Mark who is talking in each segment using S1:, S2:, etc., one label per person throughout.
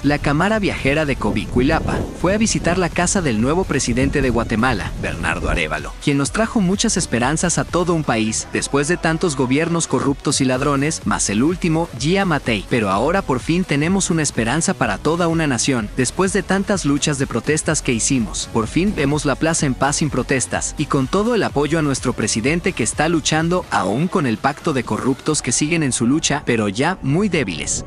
S1: La Cámara Viajera de Cobicuilapa fue a visitar la casa del nuevo presidente de Guatemala, Bernardo Arévalo, quien nos trajo muchas esperanzas a todo un país, después de tantos gobiernos corruptos y ladrones, más el último, Gia Matei. Pero ahora por fin tenemos una esperanza para toda una nación. Después de tantas luchas de protestas que hicimos, por fin vemos la plaza en paz sin protestas, y con todo el apoyo a nuestro presidente que está luchando, aún con el pacto de corruptos que siguen en su lucha, pero ya muy débiles.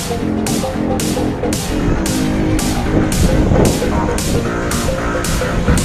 S2: Thank you.